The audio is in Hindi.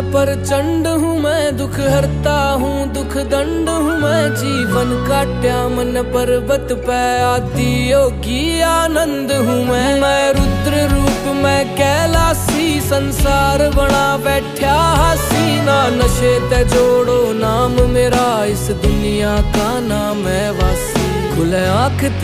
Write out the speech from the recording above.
प्रचंड हूँ मैं, दुख हरता हूँ दुख दंड हूँ मैं। जीवन काट्या मन पर्वत पे, आदि योगी आनंद हूँ मैं रुद्र रूप मैं कैलासी, संसार बना बैठा हसीना। नशे ते जोड़ो नाम मेरा, इस दुनिया का नाम है वासी। खुले आँख